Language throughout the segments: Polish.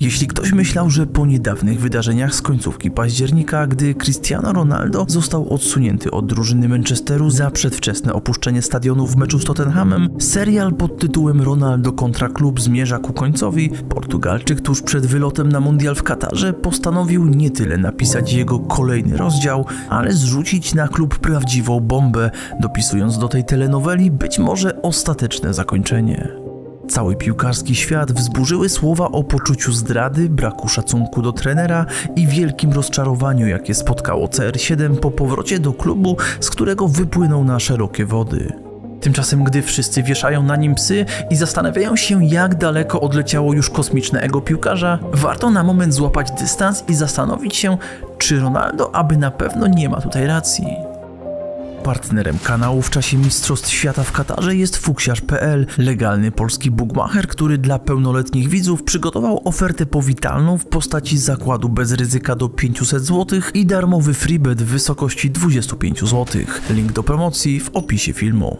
Jeśli ktoś myślał, że po niedawnych wydarzeniach z końcówki października, gdy Cristiano Ronaldo został odsunięty od drużyny Manchesteru za przedwczesne opuszczenie stadionu w meczu z Tottenhamem, serial pod tytułem Ronaldo kontra klub zmierza ku końcowi, Portugalczyk tuż przed wylotem na mundial w Katarze postanowił nie tyle napisać jego kolejny rozdział, ale zrzucić na klub prawdziwą bombę, dopisując do tej telenoweli być może ostateczne zakończenie. Cały piłkarski świat wzburzyły słowa o poczuciu zdrady, braku szacunku do trenera i wielkim rozczarowaniu, jakie spotkało CR7 po powrocie do klubu, z którego wypłynął na szerokie wody. Tymczasem, gdy wszyscy wieszają na nim psy i zastanawiają się, jak daleko odleciało już kosmiczne ego piłkarza, warto na moment złapać dystans i zastanowić się, czy Ronaldo aby na pewno nie ma tutaj racji. Partnerem kanału w czasie Mistrzostw Świata w Katarze jest Fuksiarz.pl, legalny polski bookmacher, który dla pełnoletnich widzów przygotował ofertę powitalną w postaci zakładu bez ryzyka do 500 zł i darmowy freebet w wysokości 25 zł. Link do promocji w opisie filmu.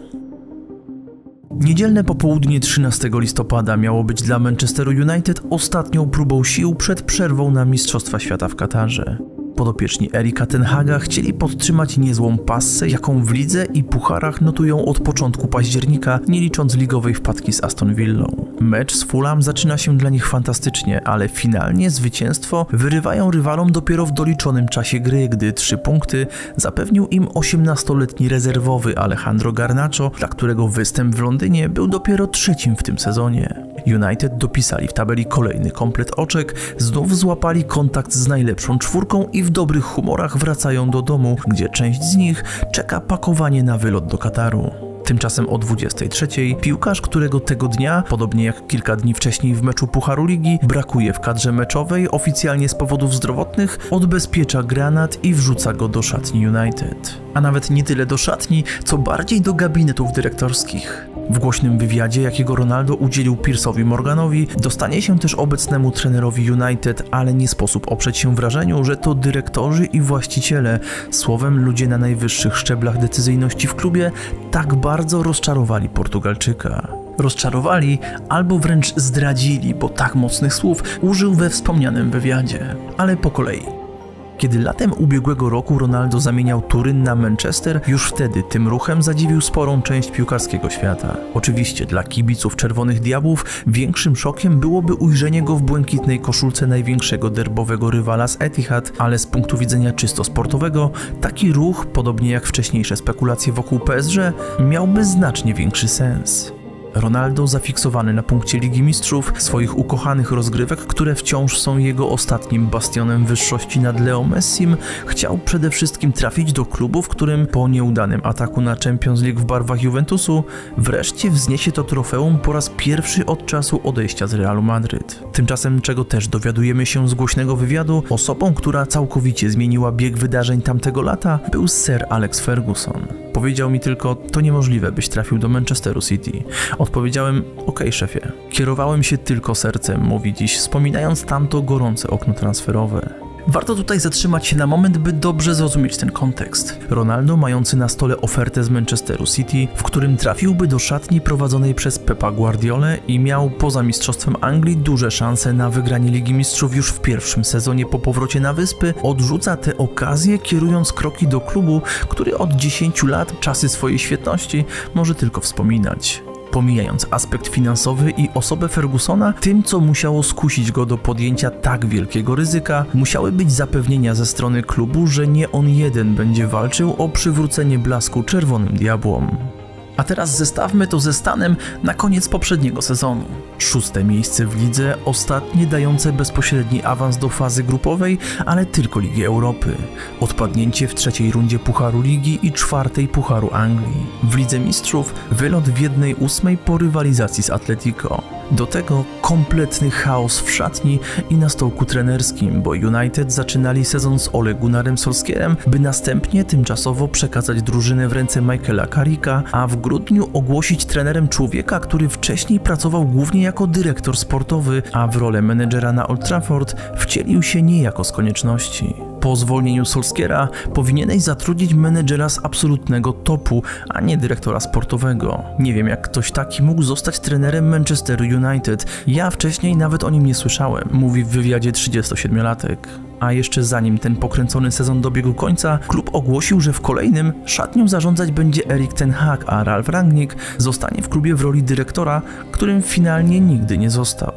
Niedzielne popołudnie 13 listopada miało być dla Manchesteru United ostatnią próbą sił przed przerwą na Mistrzostwa Świata w Katarze. Podopieczni Erika ten Haga chcieli podtrzymać niezłą passę, jaką w lidze i pucharach notują od początku października, nie licząc ligowej wpadki z Aston Villą. Mecz z Fulham zaczyna się dla nich fantastycznie, ale finalnie zwycięstwo wyrywają rywalom dopiero w doliczonym czasie gry, gdy 3 punkty zapewnił im 18-letni rezerwowy Alejandro Garnacho, dla którego występ w Londynie był dopiero 3. w tym sezonie. United dopisali w tabeli kolejny komplet oczek, znów złapali kontakt z najlepszą czwórką i w dobrych humorach wracają do domu, gdzie część z nich czeka pakowanie na wylot do Kataru. Tymczasem o 23:00 piłkarz, którego tego dnia, podobnie jak kilka dni wcześniej w meczu Pucharu Ligi, brakuje w kadrze meczowej oficjalnie z powodów zdrowotnych, odbezpiecza granat i wrzuca go do szatni United. A nawet nie tyle do szatni, co bardziej do gabinetów dyrektorskich. W głośnym wywiadzie, jakiego Ronaldo udzielił Pierce'owi Morganowi, dostanie się też obecnemu trenerowi United, ale nie sposób oprzeć się wrażeniu, że to dyrektorzy i właściciele, słowem ludzie na najwyższych szczeblach decyzyjności w klubie, tak bardzo rozczarowali Portugalczyka. Rozczarowali albo wręcz zdradzili, bo tak mocnych słów użył we wspomnianym wywiadzie. Ale po kolei. Kiedy latem ubiegłego roku Ronaldo zamieniał Turyn na Manchester, już wtedy tym ruchem zadziwił sporą część piłkarskiego świata. Oczywiście dla kibiców Czerwonych Diabłów większym szokiem byłoby ujrzenie go w błękitnej koszulce największego derbowego rywala z Etihad, ale z punktu widzenia czysto sportowego taki ruch, podobnie jak wcześniejsze spekulacje wokół PSG, miałby znacznie większy sens. Ronaldo, zafiksowany na punkcie Ligi Mistrzów, swoich ukochanych rozgrywek, które wciąż są jego ostatnim bastionem wyższości nad Leo Messim, chciał przede wszystkim trafić do klubu, w którym po nieudanym ataku na Champions League w barwach Juventusu wreszcie wzniesie to trofeum po raz pierwszy od czasu odejścia z Realu Madryt. Tymczasem, czego też dowiadujemy się z głośnego wywiadu, osobą, która całkowicie zmieniła bieg wydarzeń tamtego lata, był Sir Alex Ferguson. Powiedział mi tylko, to niemożliwe, byś trafił do Manchesteru City. Odpowiedziałem, okej, szefie. Kierowałem się tylko sercem, mówi dziś, wspominając tamto gorące okno transferowe. Warto tutaj zatrzymać się na moment, by dobrze zrozumieć ten kontekst. Ronaldo, mający na stole ofertę z Manchesteru City, w którym trafiłby do szatni prowadzonej przez Pepa Guardiolę i miał poza Mistrzostwem Anglii duże szanse na wygranie Ligi Mistrzów już w pierwszym sezonie po powrocie na Wyspy, odrzuca tę okazję, kierując kroki do klubu, który od 10 lat, czasy swojej świetności, może tylko wspominać. Pomijając aspekt finansowy i osobę Fergusona, tym, co musiało skusić go do podjęcia tak wielkiego ryzyka, musiały być zapewnienia ze strony klubu, że nie on jeden będzie walczył o przywrócenie blasku Czerwonym Diabłom. A teraz zestawmy to ze stanem na koniec poprzedniego sezonu. 6. miejsce w lidze, ostatnie dające bezpośredni awans do fazy grupowej, ale tylko Ligi Europy. Odpadnięcie w 3. rundzie Pucharu Ligi i 4. Pucharu Anglii. W Lidze Mistrzów wylot w 1/8 po rywalizacji z Atletico. Do tego kompletny chaos w szatni i na stołku trenerskim, bo United zaczynali sezon z Ole Gunnarem Solskjaerem, by następnie tymczasowo przekazać drużynę w ręce Michaela Carricka, a w grudniu ogłosić trenerem człowieka, który wcześniej pracował głównie jako dyrektor sportowy, a w rolę menedżera na Old Trafford wcielił się niejako z konieczności. Po zwolnieniu Solskjaera powinieneś zatrudnić menedżera z absolutnego topu, a nie dyrektora sportowego. Nie wiem, jak ktoś taki mógł zostać trenerem Manchesteru United. Ja wcześniej nawet o nim nie słyszałem, mówi w wywiadzie 37-latek. A jeszcze zanim ten pokręcony sezon dobiegł końca, klub ogłosił, że w kolejnym szatnią zarządzać będzie Erik ten Hag, a Ralf Rangnick zostanie w klubie w roli dyrektora, którym finalnie nigdy nie został.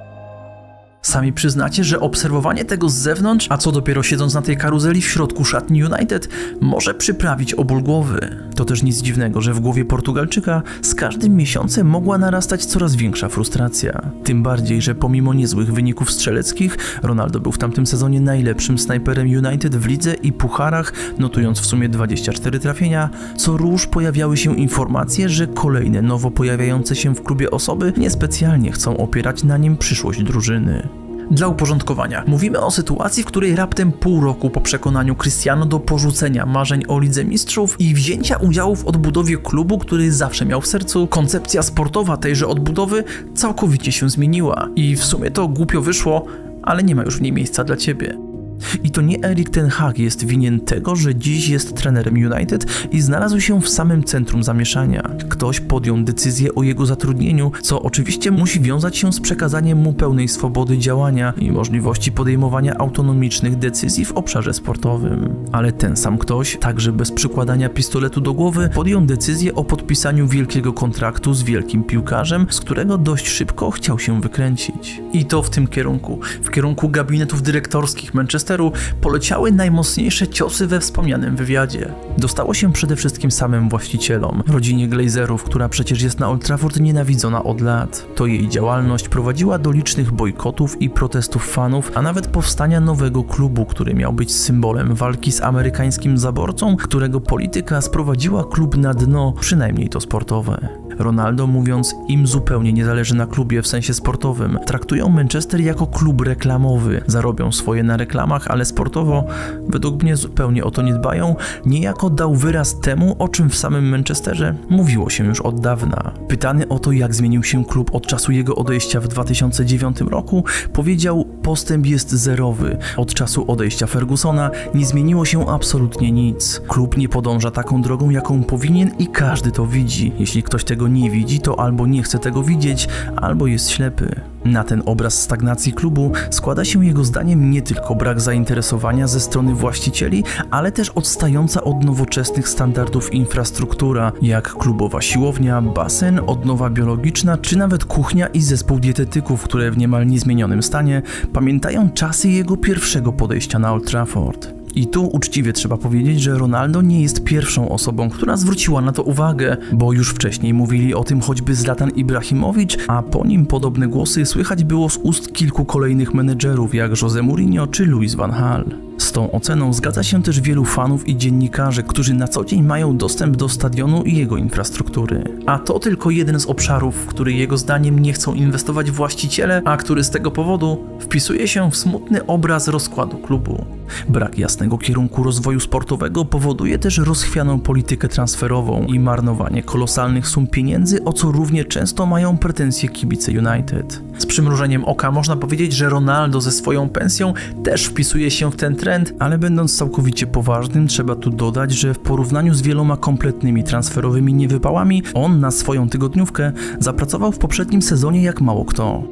Sami przyznacie, że obserwowanie tego z zewnątrz, a co dopiero siedząc na tej karuzeli w środku szatni United, może przyprawić o ból głowy. To też nic dziwnego, że w głowie Portugalczyka z każdym miesiącem mogła narastać coraz większa frustracja. Tym bardziej, że pomimo niezłych wyników strzeleckich, Ronaldo był w tamtym sezonie najlepszym snajperem United w lidze i pucharach, notując w sumie 24 trafienia. Co róż pojawiały się informacje, że kolejne nowo pojawiające się w klubie osoby niespecjalnie chcą opierać na nim przyszłość drużyny. Dla uporządkowania, mówimy o sytuacji, w której raptem pół roku po przekonaniu Cristiano do porzucenia marzeń o Lidze Mistrzów i wzięcia udziału w odbudowie klubu, który zawsze miał w sercu, koncepcja sportowa tejże odbudowy całkowicie się zmieniła. I w sumie to głupio wyszło, ale nie ma już w niej miejsca dla ciebie. I to nie Erik ten Hag jest winien tego, że dziś jest trenerem United i znalazł się w samym centrum zamieszania. Ktoś podjął decyzję o jego zatrudnieniu, co oczywiście musi wiązać się z przekazaniem mu pełnej swobody działania i możliwości podejmowania autonomicznych decyzji w obszarze sportowym. Ale ten sam ktoś, także bez przykładania pistoletu do głowy, podjął decyzję o podpisaniu wielkiego kontraktu z wielkim piłkarzem, z którego dość szybko chciał się wykręcić. I to w tym kierunku, w kierunku gabinetów dyrektorskich Manchesteru, poleciały najmocniejsze ciosy we wspomnianym wywiadzie. Dostało się przede wszystkim samym właścicielom, rodzinie Glazerów, która przecież jest na Old Trafford nienawidzona od lat. To jej działalność prowadziła do licznych bojkotów i protestów fanów, a nawet powstania nowego klubu, który miał być symbolem walki z amerykańskim zaborcą, którego polityka sprowadziła klub na dno, przynajmniej to sportowe. Ronaldo, mówiąc, im zupełnie nie zależy na klubie w sensie sportowym, traktują Manchester jako klub reklamowy, zarobią swoje na reklamach, ale sportowo, według mnie, zupełnie o to nie dbają, niejako dał wyraz temu, o czym w samym Manchesterze mówiło się już od dawna. Pytany o to, jak zmienił się klub od czasu jego odejścia w 2009 roku, powiedział: postęp jest zerowy. Od czasu odejścia Fergusona nie zmieniło się absolutnie nic. Klub nie podąża taką drogą, jaką powinien i każdy to widzi. Jeśli ktoś tego nie widzi, to albo nie chce tego widzieć, albo jest ślepy. Na ten obraz stagnacji klubu składa się jego zdaniem nie tylko brak zainteresowania ze strony właścicieli, ale też odstająca od nowoczesnych standardów infrastruktura, jak klubowa siłownia, basen, odnowa biologiczna, czy nawet kuchnia i zespół dietetyków, które w niemal niezmienionym stanie pamiętają czasy jego pierwszego podejścia na Old Trafford. I tu uczciwie trzeba powiedzieć, że Ronaldo nie jest pierwszą osobą, która zwróciła na to uwagę, bo już wcześniej mówili o tym choćby Zlatan Ibrahimowicz, a po nim podobne głosy słychać było z ust kilku kolejnych menedżerów, jak Jose Mourinho czy Louis van Gaal. Z tą oceną zgadza się też wielu fanów i dziennikarzy, którzy na co dzień mają dostęp do stadionu i jego infrastruktury. A to tylko jeden z obszarów, w który jego zdaniem nie chcą inwestować właściciele, a który z tego powodu wpisuje się w smutny obraz rozkładu klubu. Brak jasnego kierunku rozwoju sportowego powoduje też rozchwianą politykę transferową i marnowanie kolosalnych sum pieniędzy, o co równie często mają pretensje kibice United. Z przymrużeniem oka można powiedzieć, że Ronaldo ze swoją pensją też wpisuje się w ten trend, ale będąc całkowicie poważnym, trzeba tu dodać, że w porównaniu z wieloma kompletnymi transferowymi niewypałami, on na swoją tygodniówkę zapracował w poprzednim sezonie jak mało kto.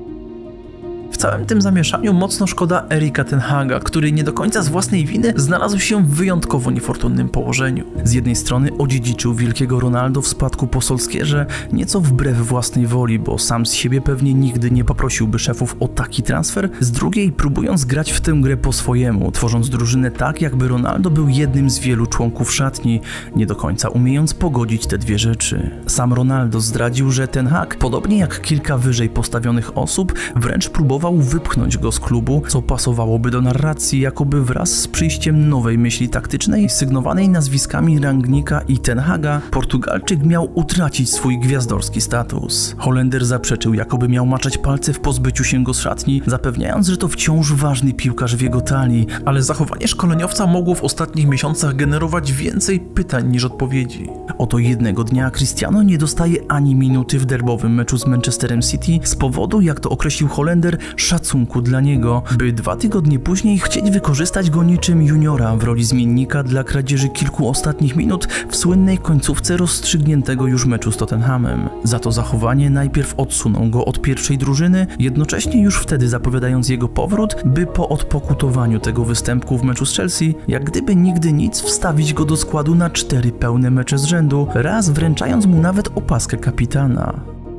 W całym tym zamieszaniu mocno szkoda Erika ten Haga, który nie do końca z własnej winy znalazł się w wyjątkowo niefortunnym położeniu. Z jednej strony odziedziczył wielkiego Ronaldo w spadku po Solskjaerze, nieco wbrew własnej woli, bo sam z siebie pewnie nigdy nie poprosiłby szefów o taki transfer, z drugiej próbując grać w tę grę po swojemu, tworząc drużynę tak, jakby Ronaldo był jednym z wielu członków szatni, nie do końca umiejąc pogodzić te dwie rzeczy. Sam Ronaldo zdradził, że ten Hag, podobnie jak kilka wyżej postawionych osób, wręcz próbował wypchnąć go z klubu, co pasowałoby do narracji, jakoby wraz z przyjściem nowej myśli taktycznej, sygnowanej nazwiskami Rangnicka i Ten Haga, Portugalczyk miał utracić swój gwiazdorski status. Holender zaprzeczył, jakoby miał maczać palce w pozbyciu się go z szatni, zapewniając, że to wciąż ważny piłkarz w jego talii, ale zachowanie szkoleniowca mogło w ostatnich miesiącach generować więcej pytań niż odpowiedzi. Oto jednego dnia Cristiano nie dostaje ani minuty w derbowym meczu z Manchesterem City z powodu, jak to określił Holender, szacunku dla niego, by 2 tygodnie później chcieć wykorzystać go niczym juniora w roli zmiennika dla kradzieży kilku ostatnich minut w słynnej końcówce rozstrzygniętego już meczu z Tottenhamem. Za to zachowanie najpierw odsunął go od pierwszej drużyny, jednocześnie już wtedy zapowiadając jego powrót, by po odpokutowaniu tego występku w meczu z Chelsea, jak gdyby nigdy nic, wstawić go do składu na 4 pełne mecze z rzędu, raz wręczając mu nawet opaskę kapitana.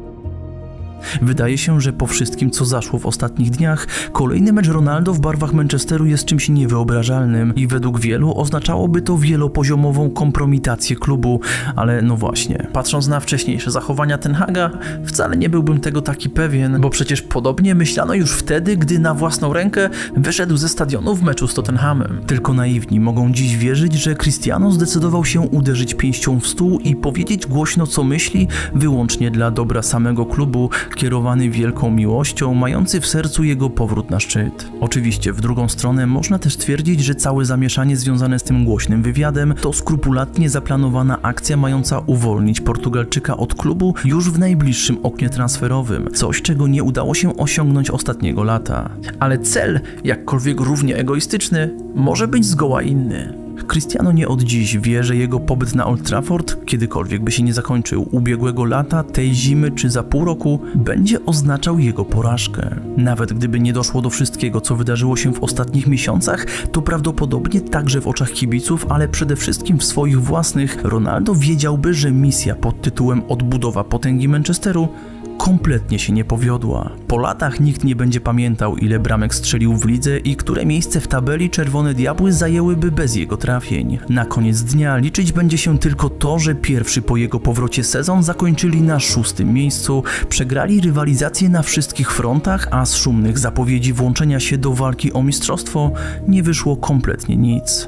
Wydaje się, że po wszystkim, co zaszło w ostatnich dniach, kolejny mecz Ronaldo w barwach Manchesteru jest czymś niewyobrażalnym i według wielu oznaczałoby to wielopoziomową kompromitację klubu, ale no właśnie, patrząc na wcześniejsze zachowania Ten Haga, wcale nie byłbym tego taki pewien, bo przecież podobnie myślano już wtedy, gdy na własną rękę wyszedł ze stadionu w meczu z Tottenhamem. Tylko naiwni mogą dziś wierzyć, że Cristiano zdecydował się uderzyć pięścią w stół i powiedzieć głośno, co myśli, wyłącznie dla dobra samego klubu, kierowany wielką miłością, mający w sercu jego powrót na szczyt. Oczywiście w drugą stronę można też twierdzić, że całe zamieszanie związane z tym głośnym wywiadem to skrupulatnie zaplanowana akcja mająca uwolnić Portugalczyka od klubu już w najbliższym oknie transferowym, coś czego nie udało się osiągnąć ostatniego lata. Ale cel, jakkolwiek równie egoistyczny, może być zgoła inny. Cristiano nie od dziś wie, że jego pobyt na Old Trafford, kiedykolwiek by się nie zakończył, ubiegłego lata, tej zimy czy za pół roku, będzie oznaczał jego porażkę. Nawet gdyby nie doszło do wszystkiego, co wydarzyło się w ostatnich miesiącach, to prawdopodobnie także w oczach kibiców, ale przede wszystkim w swoich własnych, Ronaldo wiedziałby, że misja pod tytułem odbudowa potęgi Manchesteru kompletnie się nie powiodła. Po latach nikt nie będzie pamiętał, ile bramek strzelił w lidze i które miejsce w tabeli Czerwone Diabły zajęłyby bez jego trafień. Na koniec dnia liczyć będzie się tylko to, że pierwszy po jego powrocie sezon zakończyli na 6. miejscu, przegrali rywalizację na wszystkich frontach, a z szumnych zapowiedzi włączenia się do walki o mistrzostwo nie wyszło kompletnie nic.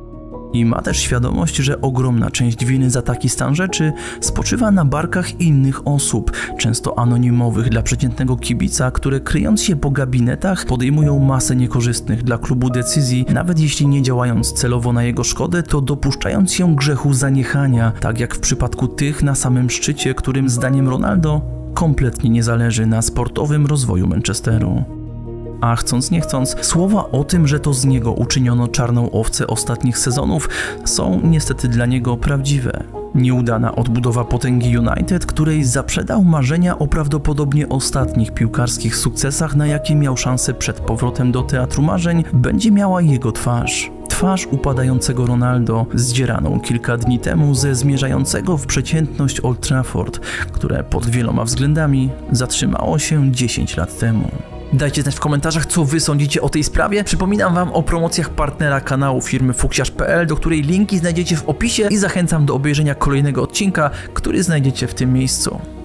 I ma też świadomość, że ogromna część winy za taki stan rzeczy spoczywa na barkach innych osób, często anonimowych dla przeciętnego kibica, które kryjąc się po gabinetach podejmują masę niekorzystnych dla klubu decyzji, nawet jeśli nie działając celowo na jego szkodę, to dopuszczając się grzechu zaniechania, tak jak w przypadku tych na samym szczycie, którym zdaniem Ronaldo kompletnie nie zależy na sportowym rozwoju Manchesteru. A chcąc nie chcąc, słowa o tym, że to z niego uczyniono czarną owcę ostatnich sezonów, są niestety dla niego prawdziwe. Nieudana odbudowa potęgi United, której zaprzedał marzenia o prawdopodobnie ostatnich piłkarskich sukcesach, na jakie miał szansę przed powrotem do Teatru Marzeń, będzie miała jego twarz. Twarz upadającego Ronaldo, zdzieraną kilka dni temu ze zmierzającego w przeciętność Old Trafford, które pod wieloma względami zatrzymało się 10 lat temu. Dajcie znać w komentarzach, co wy sądzicie o tej sprawie. Przypominam wam o promocjach partnera kanału firmy fuksiarz.pl, do której linki znajdziecie w opisie i zachęcam do obejrzenia kolejnego odcinka, który znajdziecie w tym miejscu.